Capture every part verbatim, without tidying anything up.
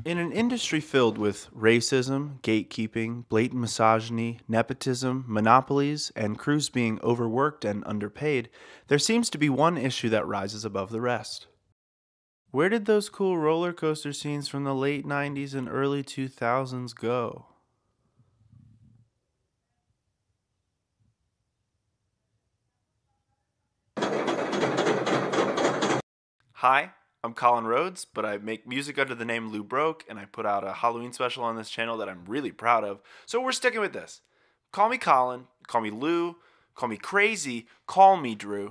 In an industry filled with racism, gatekeeping, blatant misogyny, nepotism, monopolies, and crews being overworked and underpaid, there seems to be one issue that rises above the rest. Where did those cool roller coaster scenes from the late nineties and early two thousands go? Hi, I'm Colin Rhodes, but I make music under the name Lou Broke, and I put out a Halloween special on this channel that I'm really proud of, so we're sticking with this. Call me Colin, call me Lou, call me Crazy, call me Drew.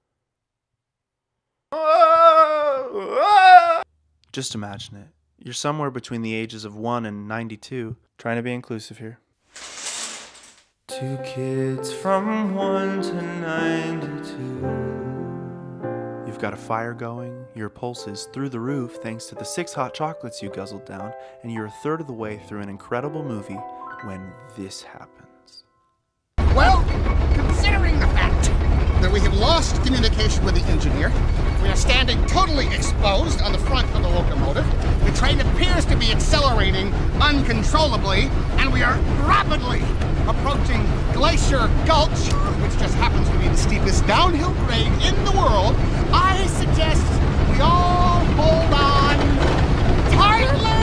Just imagine it. You're somewhere between the ages of one and ninety-two, trying to be inclusive here. Two kids from one to ninety-two. You've got a fire going, your pulse is through the roof thanks to the six hot chocolates you guzzled down, and you're a third of the way through an incredible movie when this happens. Well, considering the fact that we have lost communication with the engineer, we are standing totally exposed on the front of the locomotive, the train appears to be accelerating uncontrollably, and we are rapidly approaching Glacier Gulch, which just happens to be the steepest downhill grade in the world, I suggest we all hold on tightly!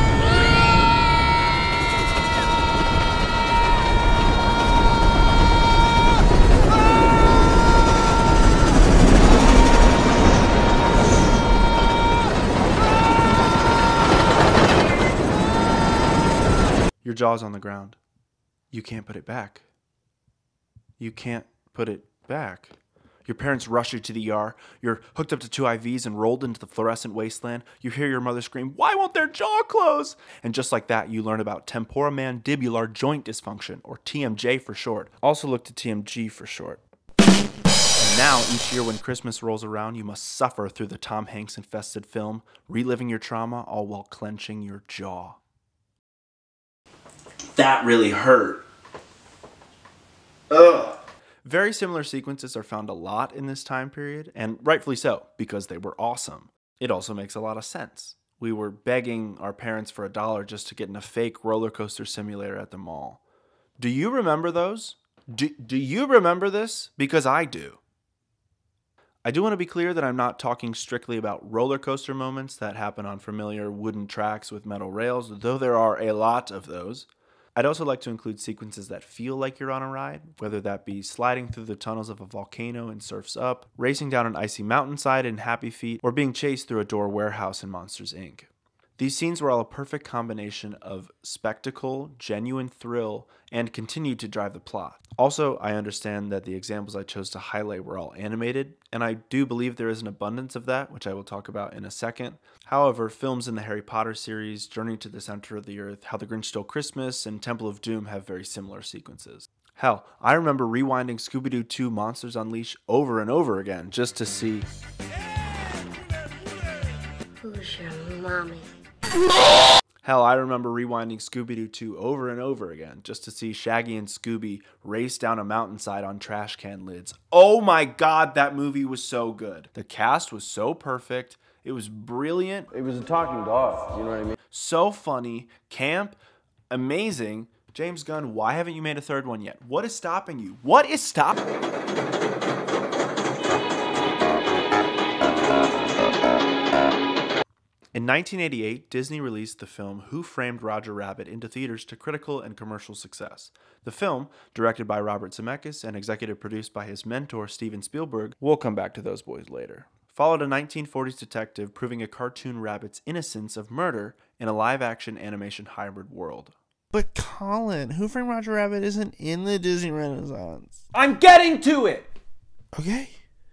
Your jaw's on the ground. You can't put it back. You can't put it back. Your parents rush you to the E R. You're hooked up to two I Vs and rolled into the fluorescent wasteland. You hear your mother scream, "Why won't their jaw close?" And just like that, you learn about temporomandibular joint dysfunction, or T M J for short. Also look to T M G for short. And now, each year when Christmas rolls around, you must suffer through the Tom Hanks-infested film, reliving your trauma, all while clenching your jaw. That really hurt. Ugh. Very similar sequences are found a lot in this time period, and rightfully so, because they were awesome. It also makes a lot of sense. We were begging our parents for a dollar just to get in a fake roller coaster simulator at the mall. Do you remember those? Do, do you remember this? Because I do. I do want to be clear that I'm not talking strictly about roller coaster moments that happen on familiar wooden tracks with metal rails, though there are a lot of those. I'd also like to include sequences that feel like you're on a ride, whether that be sliding through the tunnels of a volcano in Surf's Up, racing down an icy mountainside in Happy Feet, or being chased through a door warehouse in Monsters, Incorporated. These scenes were all a perfect combination of spectacle, genuine thrill, and continued to drive the plot. Also, I understand that the examples I chose to highlight were all animated, and I do believe there is an abundance of that, which I will talk about in a second. However, films in the Harry Potter series, Journey to the Center of the Earth, How the Grinch Stole Christmas, and Temple of Doom have very similar sequences. Hell, I remember rewinding Scooby-Doo two Monsters Unleashed over and over again just to see... Who's your mommy? Hell, I remember rewinding Scooby-Doo two over and over again just to see Shaggy and Scooby race down a mountainside on trash can lids. Oh my god, that movie was so good. The cast was so perfect. It was brilliant. It was a talking dog, you know what I mean? So funny, camp, amazing. James Gunn, why haven't you made a third one yet? What is stopping you? What is stopping you? In nineteen eighty-eight, Disney released the film Who Framed Roger Rabbit into theaters to critical and commercial success. The film, directed by Robert Zemeckis and executive produced by his mentor Steven Spielberg, we'll come back to those boys later, followed a nineteen forties detective proving a cartoon rabbit's innocence of murder in a live-action animation hybrid world. But Colin, Who Framed Roger Rabbit isn't in the Disney Renaissance. I'm getting to it! Okay.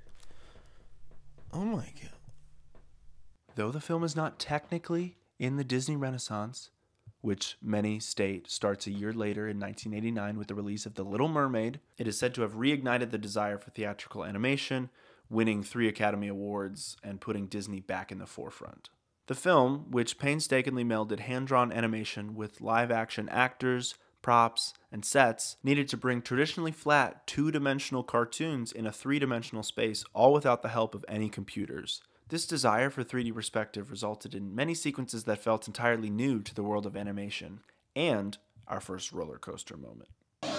Oh my god. Though the film is not technically in the Disney Renaissance, which many state starts a year later in nineteen eighty-nine with the release of The Little Mermaid, it is said to have reignited the desire for theatrical animation, winning three Academy Awards and putting Disney back in the forefront. The film, which painstakingly melded hand-drawn animation with live-action actors, props, and sets, needed to bring traditionally flat, two-dimensional cartoons in a three-dimensional space, all without the help of any computers. This desire for three D perspective resulted in many sequences that felt entirely new to the world of animation, and our first roller coaster moment.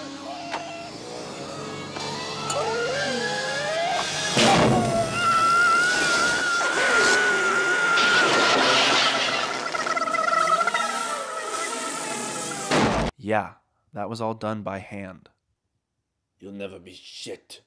Yeah, that was all done by hand. You'll never be shit.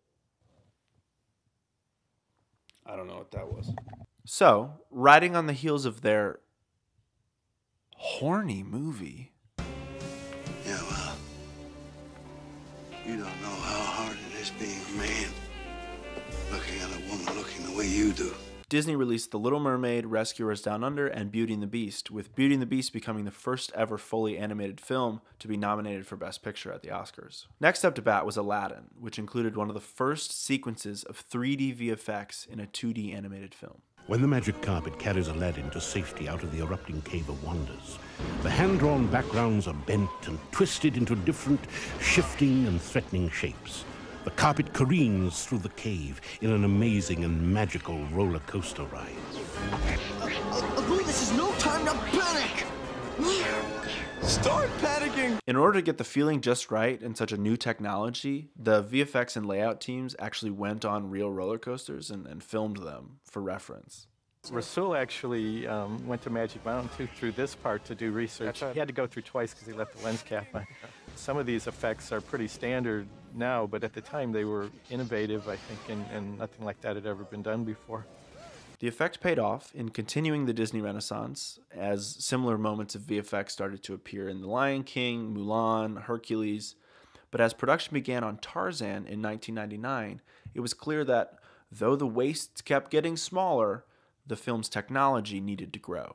I don't know what that was. So, riding on the heels of their horny movie. Yeah, well, you don't know how hard it is being a man, looking at a woman looking the way you do. Disney released The Little Mermaid, Rescuers Down Under, and Beauty and the Beast, with Beauty and the Beast becoming the first ever fully animated film to be nominated for Best Picture at the Oscars. Next up to bat was Aladdin, which included one of the first sequences of three D V F X in a two D animated film. When the magic carpet carries Aladdin to safety out of the erupting Cave of Wonders, the hand-drawn backgrounds are bent and twisted into different, shifting and threatening shapes. The carpet careens through the cave in an amazing and magical roller coaster ride. Abu, this is no time to panic! Start panicking! In order to get the feeling just right in such a new technology, the V F X and layout teams actually went on real roller coasters and, and filmed them for reference. Rasul actually um, went to Magic Mountain too, through this part to do research. He had to go through twice because he left the lens cap on. Some of these effects are pretty standard now, but at the time they were innovative, I think, and, and nothing like that had ever been done before. The effect paid off in continuing the Disney Renaissance, as similar moments of V F X started to appear in The Lion King, Mulan, Hercules. But as production began on Tarzan in nineteen ninety-nine, it was clear that though the wastes kept getting smaller, the film's technology needed to grow.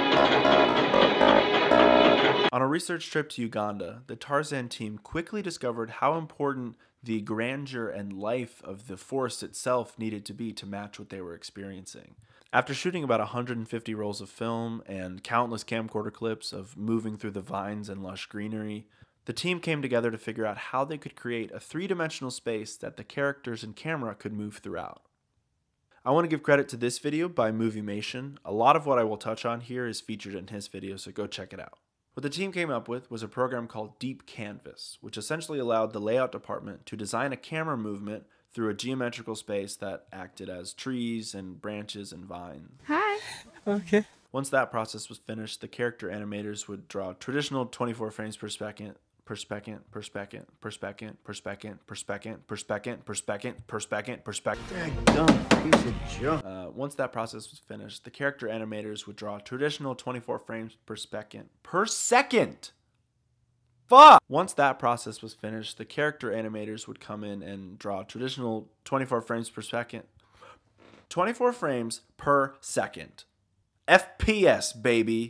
On a research trip to Uganda, the Tarzan team quickly discovered how important the grandeur and life of the forest itself needed to be to match what they were experiencing. After shooting about one hundred fifty rolls of film and countless camcorder clips of moving through the vines and lush greenery, the team came together to figure out how they could create a three-dimensional space that the characters and camera could move throughout. I want to give credit to this video by Moviemation. A lot of what I will touch on here is featured in his video, so go check it out. What the team came up with was a program called Deep Canvas, which essentially allowed the layout department to design a camera movement through a geometrical space that acted as trees and branches and vines. Hi. Okay. Once that process was finished, the character animators would draw traditional twenty-four frames per second, per second, per second, per second, per second, per second, per second, per second, per second, per second. Dumb piece of junk. Uh, once that process was finished, the character animators would draw traditional twenty-four frames per second. Per second! Fuck! Once that process was finished, the character animators would come in and draw traditional twenty-four frames per second. twenty-four frames per second. F P S, baby.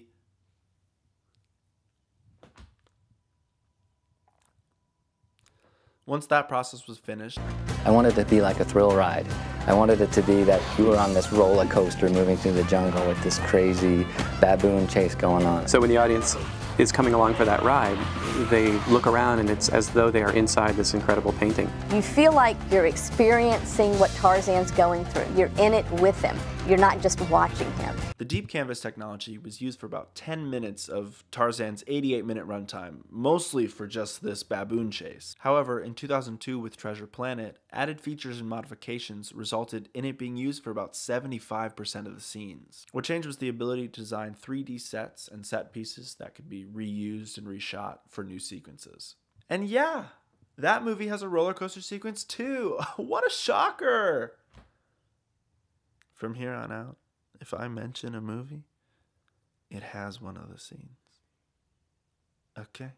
Once that process was finished, I wanted it to be like a thrill ride. I wanted it to be that you were on this roller coaster moving through the jungle with this crazy baboon chase going on. So when the audience is coming along for that ride, they look around and it's as though they are inside this incredible painting. You feel like you're experiencing what Tarzan's going through. You're in it with him. You're not just watching him. The Deep Canvas technology was used for about ten minutes of Tarzan's eighty-eight minute runtime, mostly for just this baboon chase. However, in two thousand two with Treasure Planet, added features and modifications resulted in it being used for about seventy-five percent of the scenes. What changed was the ability to design three D sets and set pieces that could be reused and reshot for new sequences. And yeah, that movie has a roller coaster sequence too. What a shocker! From here on out, if I mention a movie, it has one of the scenes. Okay?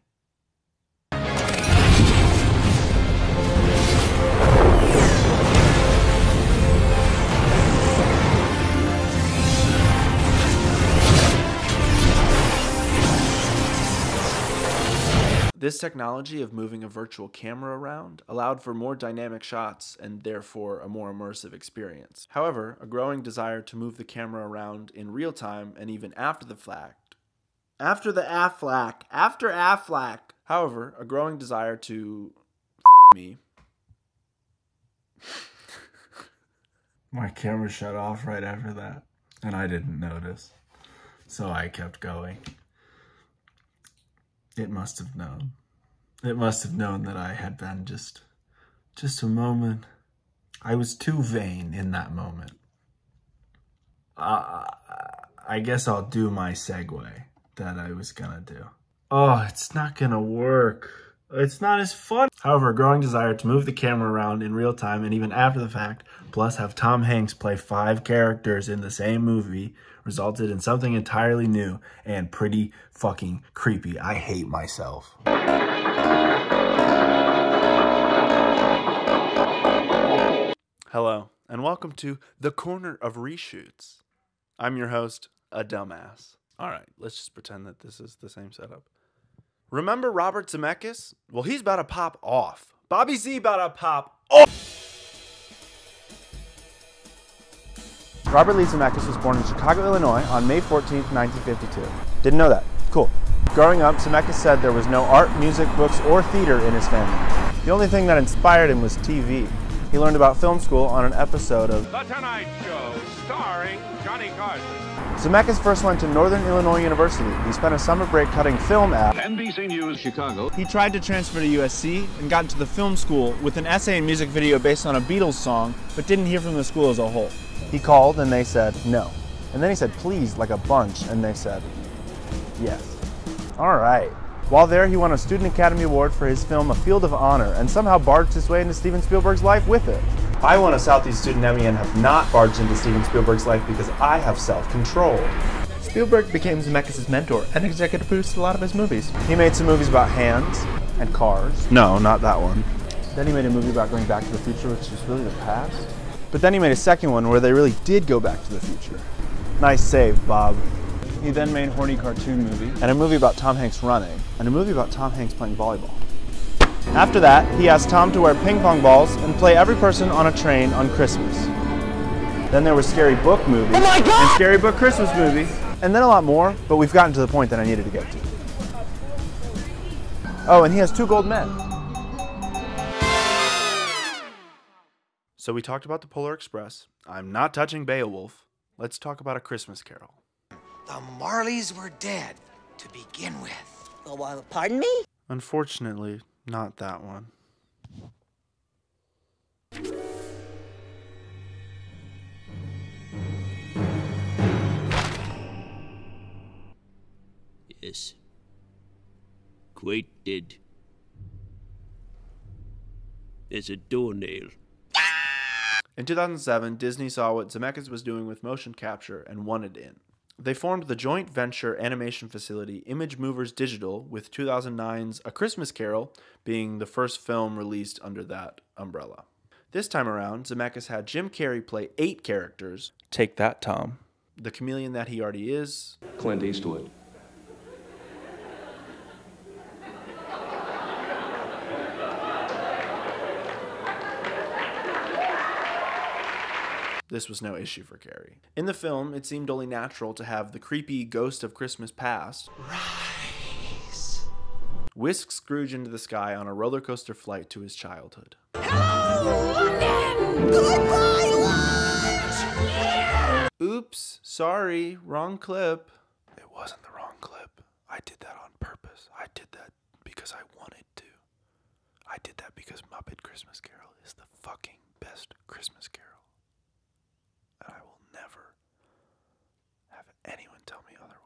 This technology of moving a virtual camera around allowed for more dynamic shots and therefore a more immersive experience. However, a growing desire to move the camera around in real time and even after the fact, after the Affleck, after Affleck. However, a growing desire to f me. My camera shut off right after that, and I didn't notice. So I kept going. It must have known. It must have known that I had been just, just a moment. I was too vain in that moment. Uh, I guess I'll do my segue that I was gonna do. Oh, it's not gonna work. It's not as fun. However, a growing desire to move the camera around in real time and even after the fact, plus have Tom Hanks play five characters in the same movie, resulted in something entirely new and pretty fucking creepy. I hate myself. Hello, and welcome to The Corner of Reshoots. I'm your host, a dumbass. All right, let's just pretend that this is the same setup. Remember Robert Zemeckis? Well, he's about to pop off. Bobby Z about to pop off. Robert Lee Zemeckis was born in Chicago, Illinois on May fourteenth, nineteen fifty-two. Didn't know that. Cool. Growing up, Zemeckis said there was no art, music, books, or theater in his family. The only thing that inspired him was T V. He learned about film school on an episode of The Tonight Show, starring Johnny Carson. Zemeckis first went to Northern Illinois University. He spent a summer break cutting film at N B C News Chicago. He tried to transfer to U S C and got into the film school with an essay and music video based on a Beatles song, but didn't hear from the school as a whole. He called and they said no. And then he said please like a bunch and they said yes. All right. While there, he won a Student Academy Award for his film A Field of Honor and somehow barged his way into Steven Spielberg's life with it. I won a Southeast Student Emmy and have not barged into Steven Spielberg's life because I have self-control. Spielberg became Zemeckis' mentor and executive produced a lot of his movies. He made some movies about hands and cars. No, not that one. Then he made a movie about going back to the future, which is really the past. But then he made a second one where they really did go back to the future. Nice save, Bob. He then made a horny cartoon movie, and a movie about Tom Hanks running, and a movie about Tom Hanks playing volleyball. After that, he asked Tom to wear ping pong balls and play every person on a train on Christmas. Then there was Scary Book movie, oh my God! And Scary Book Christmas movie, and then a lot more, but we've gotten to the point that I needed to get to. Oh, and he has two gold men. So we talked about the Polar Express. I'm not touching Beowulf. Let's talk about A Christmas Carol. The Marleys were dead to begin with. Oh, uh, pardon me? Unfortunately, not that one. Yes. Quite dead. There's a doornail. In two thousand seven, Disney saw what Zemeckis was doing with motion capture and wanted in. They formed the joint venture animation facility Image Movers Digital, with two thousand nine's A Christmas Carol being the first film released under that umbrella. This time around, Zemeckis had Jim Carrey play eight characters. Take that, Tom. The chameleon that he already is. Clint Eastwood. This was no issue for Carrey. In the film, it seemed only natural to have the creepy ghost of Christmas past Rise. whisk Scrooge into the sky on a roller coaster flight to his childhood. Hello, London! Goodbye, lunch! Yeah! Oops, sorry, wrong clip. It wasn't the wrong clip. I did that on purpose. I did that because I wanted to. I did that because Muppet Christmas Carol is the fucking best Christmas Carol. And I will never have anyone tell me otherwise.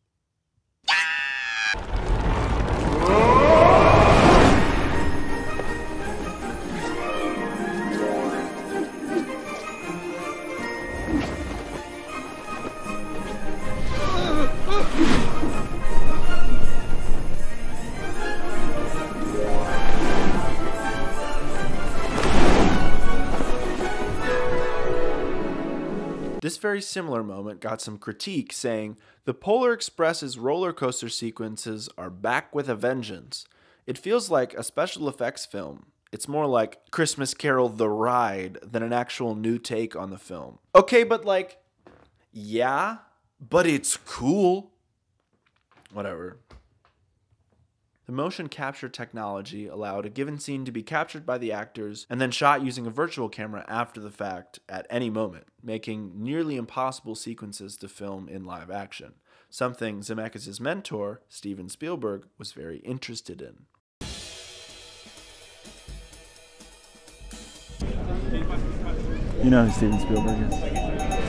This very similar moment got some critique saying, the Polar Express's roller coaster sequences are back with a vengeance. It feels like a special effects film. It's more like Christmas Carol the Ride than an actual new take on the film. Okay, but like, yeah, but it's cool. Whatever. The motion capture technology allowed a given scene to be captured by the actors and then shot using a virtual camera after the fact at any moment, making nearly impossible sequences to film in live action, something Zemeckis' mentor, Steven Spielberg, was very interested in. You know who Steven Spielberg is.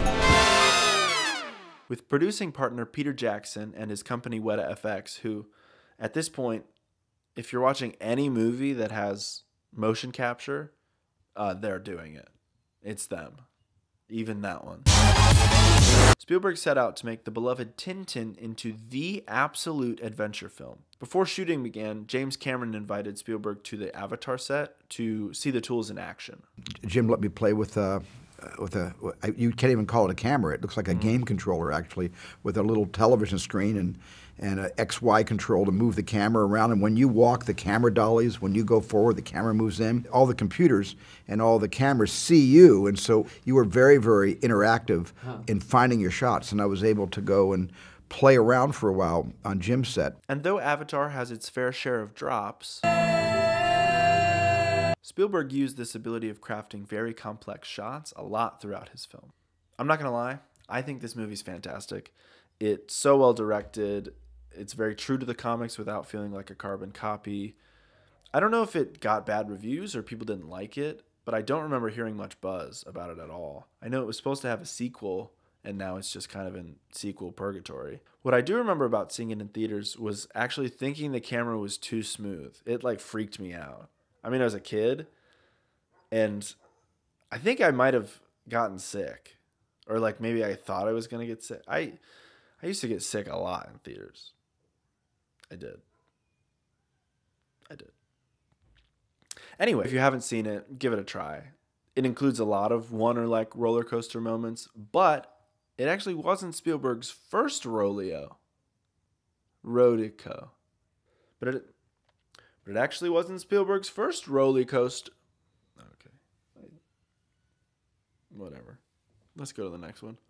With producing partner Peter Jackson and his company Weta F X, who, at this point, if you're watching any movie that has motion capture, uh, they're doing it. It's them. Even that one. Spielberg set out to make the beloved Tintin into the absolute adventure film. Before shooting began, James Cameron invited Spielberg to the Avatar set to see the tools in action. Jim let me play with uh, with a, you can't even call it a camera. It looks like a mm-hmm. game controller, actually, with a little television screen and, and an X Y control to move the camera around. And when you walk, the camera dollies. When you go forward, the camera moves in. All the computers and all the cameras see you, and so you were very, very interactive huh. in finding your shots. And I was able to go and play around for a while on Jim's set. And though Avatar has its fair share of drops, Spielberg used this ability of crafting very complex shots a lot throughout his film. I'm not gonna lie, I think this movie's fantastic. It's so well directed, it's very true to the comics without feeling like a carbon copy. I don't know if it got bad reviews or people didn't like it, but I don't remember hearing much buzz about it at all. I know it was supposed to have a sequel, and now it's just kind of in sequel purgatory. What I do remember about seeing it in theaters was actually thinking the camera was too smooth. It like freaked me out. I mean, I was a kid, and I think I might have gotten sick. Or like maybe I thought I was going to get sick. I, I used to get sick a lot in theaters. I did. I did. Anyway, if you haven't seen it, give it a try. It includes a lot of one or like roller coaster moments, but it actually wasn't Spielberg's first rodeo. Rodico. But it but it actually wasn't Spielberg's first roller coaster. Okay. Whatever. Let's go to the next one.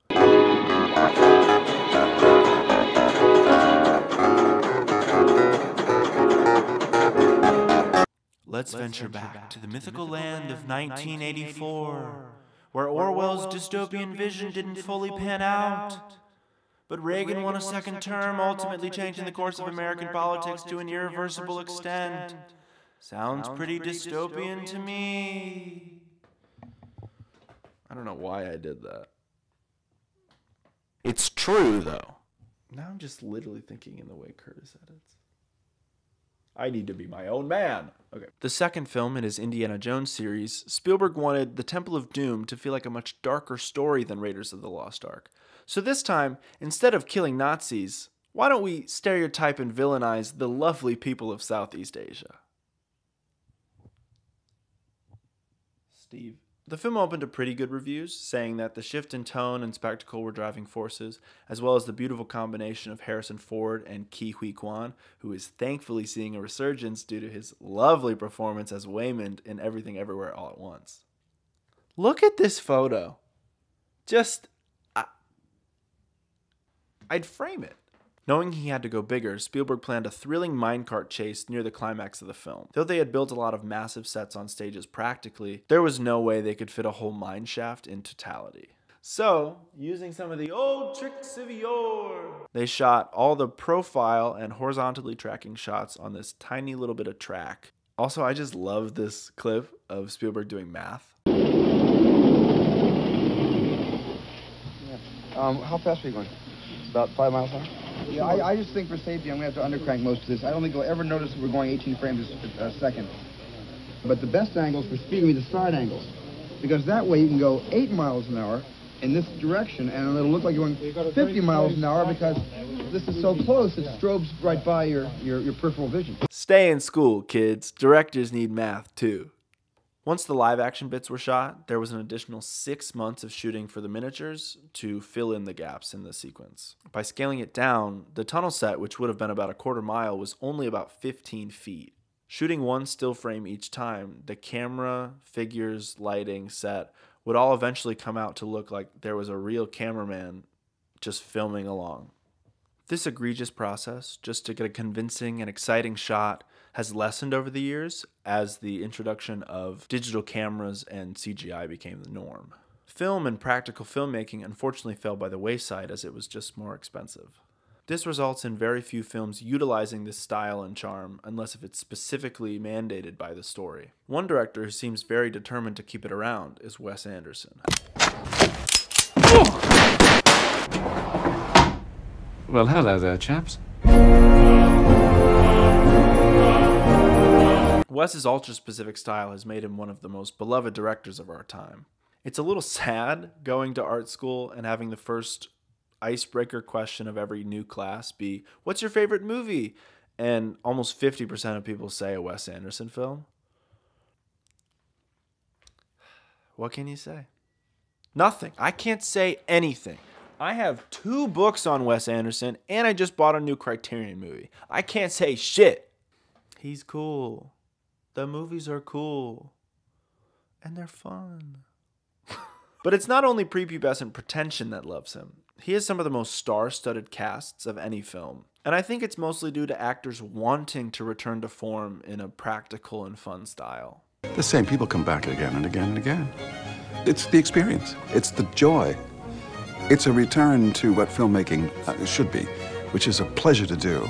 Let's, Let's venture, venture back, back to the mythical, mythical land of nineteen eighty-four, where Orwell's dystopian vision didn't fully pan out. But Reagan won a second term, ultimately changing the course of American politics to an irreversible extent. Sounds pretty dystopian to me. I don't know why I did that. It's true, though. Now I'm just literally thinking in the way Curtis edits. I need to be my own man. Okay. The second film in his Indiana Jones series, Spielberg wanted The Temple of Doom to feel like a much darker story than Raiders of the Lost Ark. So this time, instead of killing Nazis, why don't we stereotype and villainize the lovely people of Southeast Asia? Steve. The film opened to pretty good reviews, saying that the shift in tone and spectacle were driving forces, as well as the beautiful combination of Harrison Ford and Ke Huy Quan, who is thankfully seeing a resurgence due to his lovely performance as Waymond in Everything Everywhere All at Once. Look at this photo. Just, I, I'd frame it. Knowing he had to go bigger, Spielberg planned a thrilling minecart chase near the climax of the film. Though they had built a lot of massive sets on stages practically, there was no way they could fit a whole mine shaft in totality. So, using some of the old tricks of yore, they shot all the profile and horizontally tracking shots on this tiny little bit of track. Also, I just love this clip of Spielberg doing math. Yeah. Um, how fast are you going? About five miles an hour? Yeah, I, I just think for safety I'm going to have to undercrank most of this. I don't think you'll ever notice that we're going eighteen frames a second. But the best angles for speed will be the side angles. Because that way you can go eight miles an hour in this direction, and it'll look like you're going fifty miles an hour because this is so close, it strobes right by your, your, your peripheral vision. Stay in school, kids. Directors need math, too. Once the live action bits were shot, there was an additional six months of shooting for the miniatures to fill in the gaps in the sequence. By scaling it down, the tunnel set, which would have been about a quarter mile, was only about fifteen feet. Shooting one still frame each time, the camera, figures, lighting, set would all eventually come out to look like there was a real cameraman just filming along. This egregious process, just to get a convincing and exciting shot, has lessened over the years as the introduction of digital cameras and C G I became the norm. Film and practical filmmaking unfortunately fell by the wayside as it was just more expensive. This results in very few films utilizing this style and charm unless if it's specifically mandated by the story. One director who seems very determined to keep it around is Wes Anderson. Well, hello there, chaps. Wes's ultra-specific style has made him one of the most beloved directors of our time. It's a little sad going to art school and having the first icebreaker question of every new class be, what's your favorite movie? And almost fifty percent of people say a Wes Anderson film. What can you say? Nothing. I can't say anything. I have two books on Wes Anderson, and I just bought a new Criterion movie. I can't say shit. He's cool. The movies are cool. And they're fun. But it's not only prepubescent pretension that loves him. He has some of the most star-studded casts of any film. And I think it's mostly due to actors wanting to return to form in a practical and fun style. The same people come back again and again and again. It's the experience. It's the joy. It's a return to what filmmaking uh, should be, which is a pleasure to do.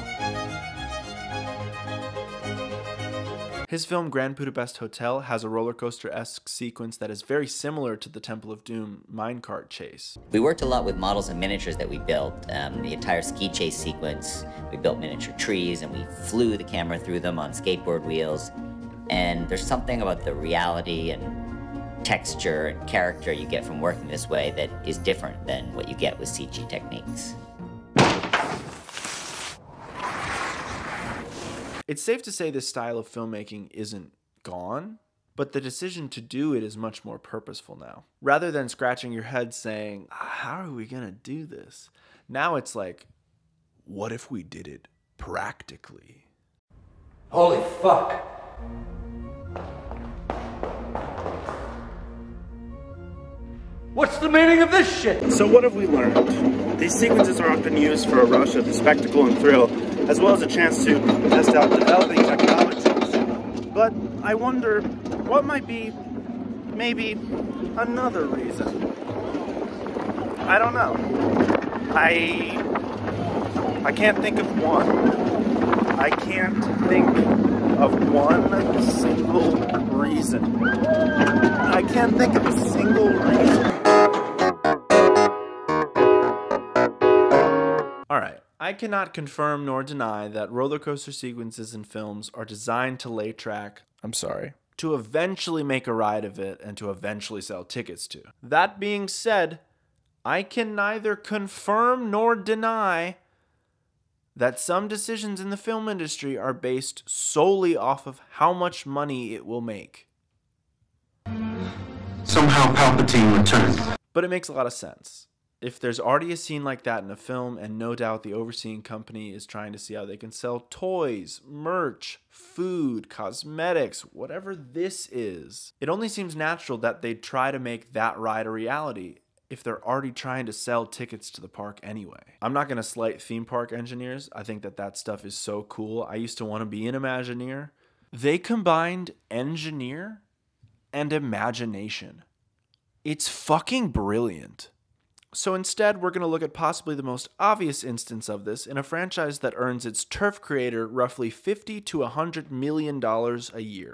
His film Grand Budapest Hotel has a roller coaster-esque sequence that is very similar to the Temple of Doom minecart chase. We worked a lot with models and miniatures that we built. Um, the entire ski chase sequence, we built miniature trees and we flew the camera through them on skateboard wheels. And there's something about the reality and texture and character you get from working this way that is different than what you get with C G techniques. It's safe to say this style of filmmaking isn't gone, but the decision to do it is much more purposeful now. Rather than scratching your head saying, how are we gonna do this? Now it's like, what if we did it practically? Holy fuck! What's the meaning of this shit? So what have we learned? These sequences are often used for a rush of spectacle and thrill, as well as a chance to test out developing technologies. But I wonder, what might be, maybe, another reason? I don't know. I... I can't think of one. I can't think of one single reason. I can't think of a single reason. Alright, I cannot confirm nor deny that roller coaster sequences in films are designed to lay track, I'm sorry, to eventually make a ride of it and to eventually sell tickets to. That being said, I can neither confirm nor deny that some decisions in the film industry are based solely off of how much money it will make. Somehow Palpatine returned. But it makes a lot of sense. If there's already a scene like that in a film, and no doubt the overseeing company is trying to see how they can sell toys, merch, food, cosmetics, whatever this is, it only seems natural that they'd try to make that ride a reality if they're already trying to sell tickets to the park anyway. I'm not going to slight theme park engineers. I think that that stuff is so cool. I used to want to be an Imagineer. They combined engineer and imagination. It's fucking brilliant. So instead, we're going to look at possibly the most obvious instance of this in a franchise that earns its turf creator roughly fifty to one hundred million dollars a year.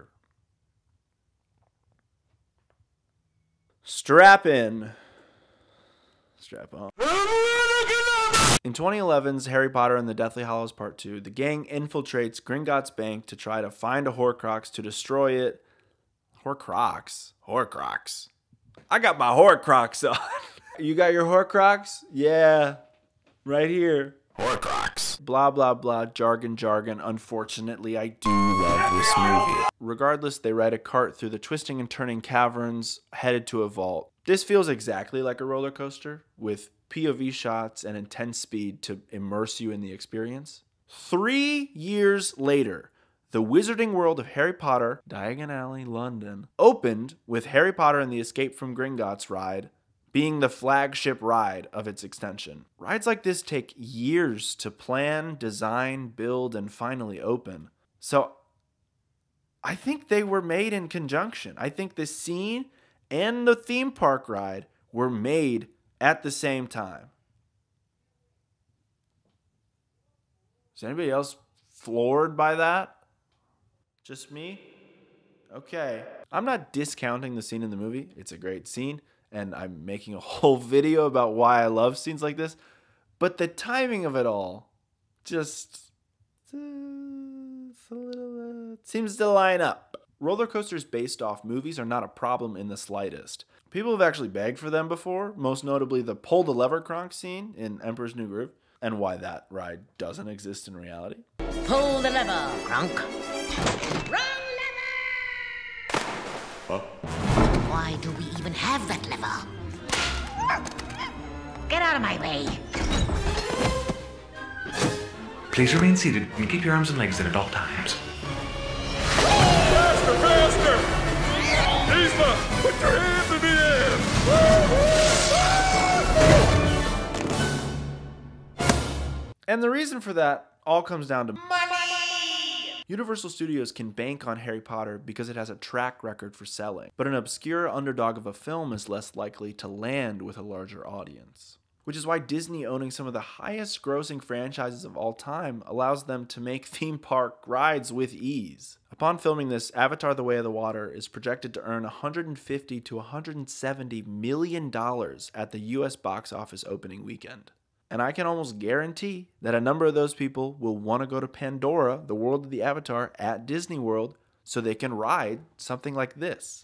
Strap in. Strap on. In twenty eleven's Harry Potter and the Deathly Hallows Part two, the gang infiltrates Gringotts Bank to try to find a Horcrux to destroy it. Horcrux? Horcrux. I got my Horcrux on. You got your Horcrux? Yeah. Right here. Horcrux. Blah, blah, blah. Jargon, jargon. Unfortunately, I do love this movie. Regardless, they ride a cart through the twisting and turning caverns, headed to a vault. This feels exactly like a roller coaster, with P O V shots and intense speed to immerse you in the experience. Three years later, the Wizarding World of Harry Potter, Diagon Alley, London, opened with Harry Potter and the Escape from Gringotts ride being the flagship ride of its extension. Rides like this take years to plan, design, build, and finally open. So I think they were made in conjunction. I think the scene and the theme park ride were made at the same time. Is anybody else floored by that? Just me? Okay. I'm not discounting the scene in the movie. It's a great scene, and I'm making a whole video about why I love scenes like this. But the timing of it all just uh, a little, uh, seems to line up. Roller coasters based off movies are not a problem in the slightest. People have actually begged for them before, most notably the pull the lever Kronk scene in Emperor's New Groove, and why that ride doesn't exist in reality. Pull the lever, Kronk. Wrong lever! Huh? Why do we even have that lever? Get out of my way. Please remain seated and keep your arms and legs in at all times. Faster, faster! Isma, put your hands in the air! And the reason for that all comes down to money! Universal Studios can bank on Harry Potter because it has a track record for selling, but an obscure underdog of a film is less likely to land with a larger audience. Which is why Disney owning some of the highest grossing franchises of all time allows them to make theme park rides with ease. Upon filming this, Avatar: The Way of the Water is projected to earn one hundred fifty to one hundred seventy million dollars at the U S box office opening weekend. And I can almost guarantee that a number of those people will want to go to Pandora, the world of the Avatar, at Disney World so they can ride something like this.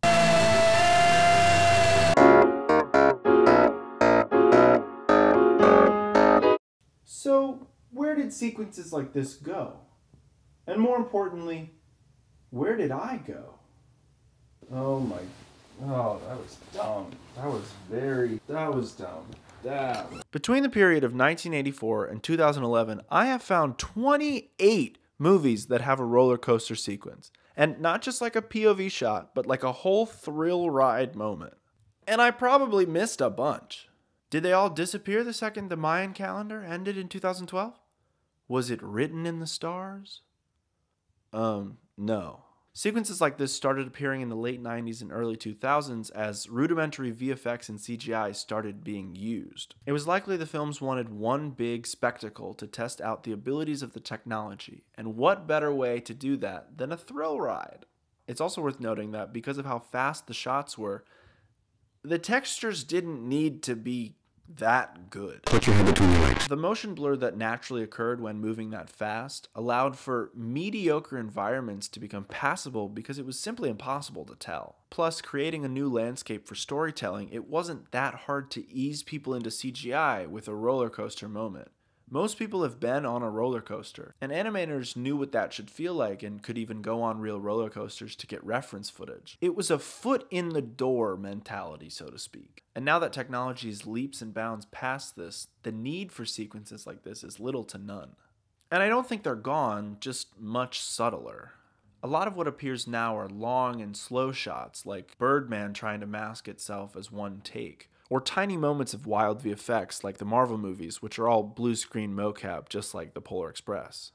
So, where did sequences like this go? And more importantly, where did I go? Oh my, oh, that was dumb. That was very, that was dumb. That. Between the period of nineteen eighty-four and two thousand eleven, I have found twenty-eight movies that have a roller coaster sequence. And not just like a P O V shot, but like a whole thrill ride moment. And I probably missed a bunch. Did they all disappear the second the Mayan calendar ended in two thousand twelve? Was it written in the stars? Um, no. Sequences like this started appearing in the late nineties and early two thousands as rudimentary V F X and C G I started being used. It was likely the films wanted one big spectacle to test out the abilities of the technology, and what better way to do that than a thrill ride? It's also worth noting that because of how fast the shots were, the textures didn't need to be that good. Put your head between your legs. The motion blur that naturally occurred when moving that fast allowed for mediocre environments to become passable because it was simply impossible to tell. Plus, creating a new landscape for storytelling, it wasn't that hard to ease people into C G I with a roller coaster moment. Most people have been on a roller coaster, and animators knew what that should feel like and could even go on real roller coasters to get reference footage. It was a foot in the door mentality, so to speak. And now that technology is leaps and bounds past this, the need for sequences like this is little to none. And I don't think they're gone, just much subtler. A lot of what appears now are long and slow shots, like Birdman trying to mask itself as one take. Or tiny moments of wild V F X like the Marvel movies, which are all blue screen mocap just like the Polar Express.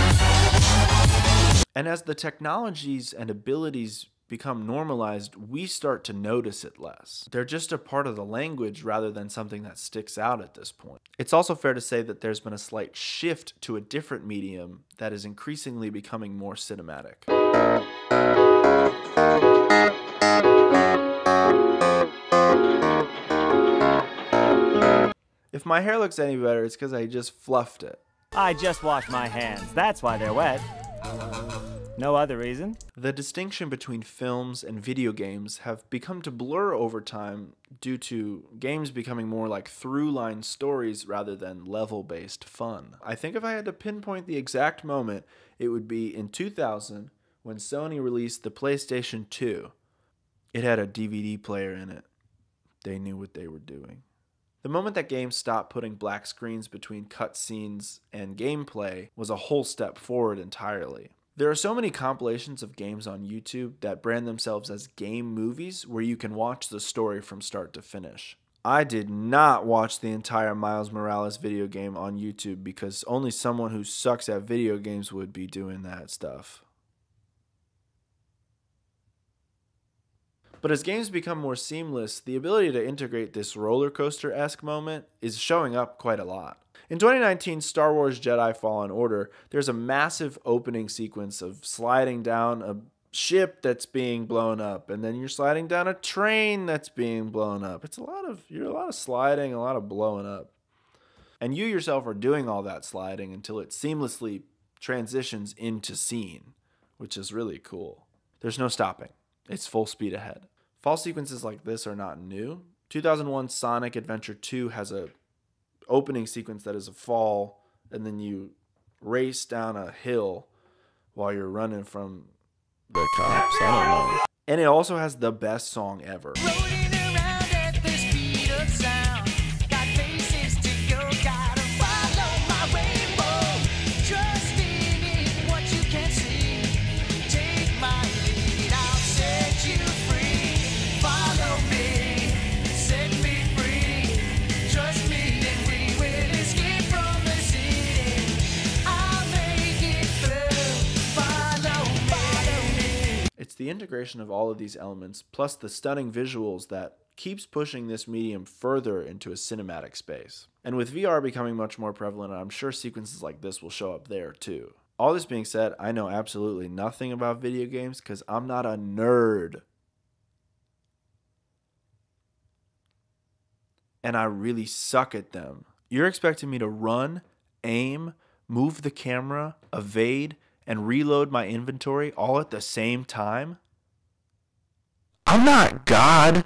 And as the technologies and abilities become normalized, we start to notice it less. They're just a part of the language rather than something that sticks out at this point. It's also fair to say that there's been a slight shift to a different medium that is increasingly becoming more cinematic. If my hair looks any better, it's because I just fluffed it. I just washed my hands. That's why they're wet. No other reason. The distinction between films and video games have become to blur over time due to games becoming more like through-line stories rather than level-based fun. I think if I had to pinpoint the exact moment, it would be in two thousand when Sony released the PlayStation two. It had a D V D player in it. They knew what they were doing. The moment that games stopped putting black screens between cutscenes and gameplay was a whole step forward entirely. There are so many compilations of games on YouTube that brand themselves as game movies where you can watch the story from start to finish. I did not watch the entire Miles Morales video game on YouTube because only someone who sucks at video games would be doing that stuff. But as games become more seamless, the ability to integrate this roller coaster-esque moment is showing up quite a lot. In twenty nineteen Star Wars Jedi Fallen Order, there's a massive opening sequence of sliding down a ship that's being blown up, and then you're sliding down a train that's being blown up. It's a lot of you're a lot of sliding, a lot of blowing up. And you yourself are doing all that sliding until it seamlessly transitions into scene, which is really cool. There's no stopping. It's full speed ahead. Fall sequences like this are not new. two thousand one Sonic Adventure two has a opening sequence that is a fall, and then you race down a hill while you're running from the cops. I don't know. And it also has the best song ever. The integration of all of these elements, plus the stunning visuals, that keeps pushing this medium further into a cinematic space. And with V R becoming much more prevalent, I'm sure sequences like this will show up there too. All this being said, I know absolutely nothing about video games because I'm not a nerd. And I really suck at them. You're expecting me to run, aim, move the camera, evade, and reload my inventory all at the same time? I'm not God.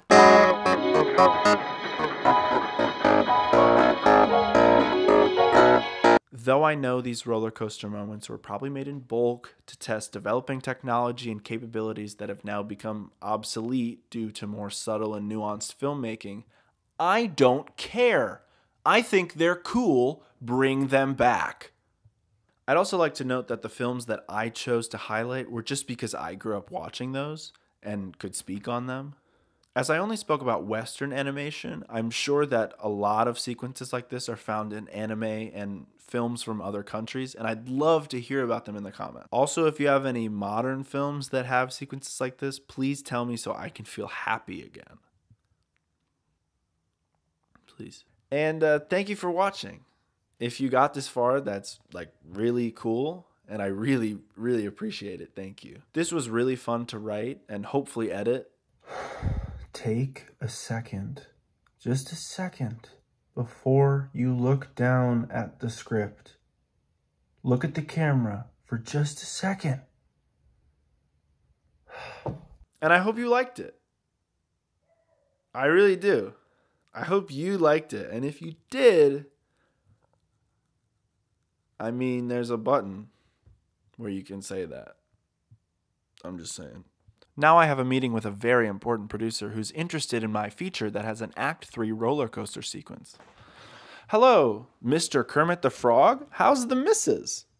Though I know these roller coaster moments were probably made in bulk to test developing technology and capabilities that have now become obsolete due to more subtle and nuanced filmmaking, I don't care. I think they're cool. Bring them back. I'd also like to note that the films that I chose to highlight were just because I grew up watching those and could speak on them. As I only spoke about Western animation, I'm sure that a lot of sequences like this are found in anime and films from other countries, and I'd love to hear about them in the comments. Also, if you have any modern films that have sequences like this, please tell me so I can feel happy again. Please. And uh, thank you for watching. If you got this far, that's like really cool, and I really, really appreciate it. Thank you. This was really fun to write and hopefully edit. Take a second, just a second, before you look down at the script. Look at the camera for just a second. And I hope you liked it. I really do. I hope you liked it. And if you did, I mean, there's a button where you can say that. I'm just saying. Now I have a meeting with a very important producer who's interested in my feature that has an Act three roller coaster sequence. Hello, Mister Kermit the Frog. How's the missus?